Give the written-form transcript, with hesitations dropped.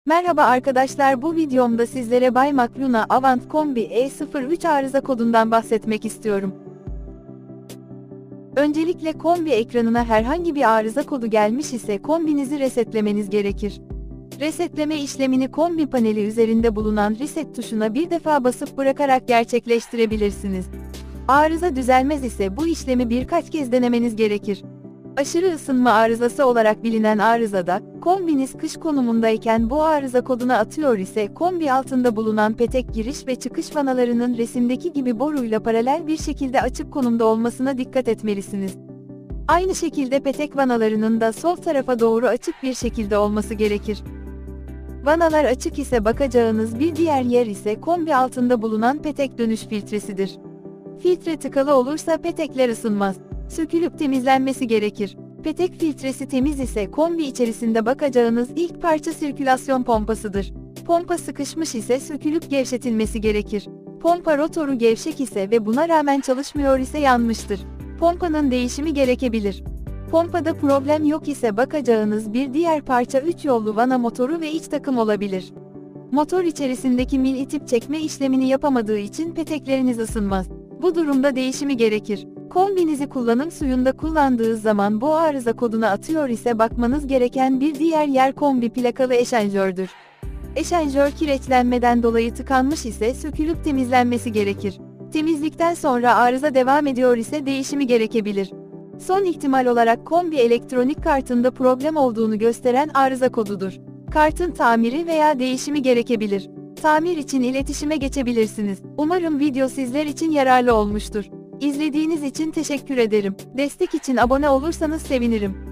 Merhaba arkadaşlar, bu videomda sizlere Bay Makluna Avant Kombi E03 arıza kodundan bahsetmek istiyorum. Öncelikle kombi ekranına herhangi bir arıza kodu gelmiş ise kombinizi resetlemeniz gerekir. Resetleme işlemini kombi paneli üzerinde bulunan reset tuşuna bir defa basıp bırakarak gerçekleştirebilirsiniz. Arıza düzelmez ise bu işlemi birkaç kez denemeniz gerekir. Aşırı ısınma arızası olarak bilinen arızada, kombiniz kış konumundayken bu arıza koduna atıyor ise kombi altında bulunan petek giriş ve çıkış vanalarının resimdeki gibi boruyla paralel bir şekilde açık konumda olmasına dikkat etmelisiniz. Aynı şekilde petek vanalarının da sol tarafa doğru açık bir şekilde olması gerekir. Vanalar açık ise bakacağınız bir diğer yer ise kombi altında bulunan petek dönüş filtresidir. Filtre tıkalı olursa petekler ısınmaz. Sökülüp temizlenmesi gerekir. Petek filtresi temiz ise kombi içerisinde bakacağınız ilk parça sirkülasyon pompasıdır. Pompa sıkışmış ise sökülüp gevşetilmesi gerekir. Pompa rotoru gevşek ise ve buna rağmen çalışmıyor ise yanmıştır. Pompanın değişimi gerekebilir. Pompada problem yok ise bakacağınız bir diğer parça 3 yollu vana motoru ve iç takım olabilir. Motor içerisindeki mil itip çekme işlemini yapamadığı için petekleriniz ısınmaz. Bu durumda değişimi gerekir. Kombinizi kullanım suyunda kullandığı zaman bu arıza koduna atıyor ise bakmanız gereken bir diğer yer kombi plakalı eşanjördür. Eşanjör kireçlenmeden dolayı tıkanmış ise sökülüp temizlenmesi gerekir. Temizlikten sonra arıza devam ediyor ise değişimi gerekebilir. Son ihtimal olarak kombi elektronik kartında problem olduğunu gösteren arıza kodudur. Kartın tamiri veya değişimi gerekebilir. Tamir için iletişime geçebilirsiniz. Umarım video sizler için yararlı olmuştur. İzlediğiniz için teşekkür ederim. Destek için abone olursanız sevinirim.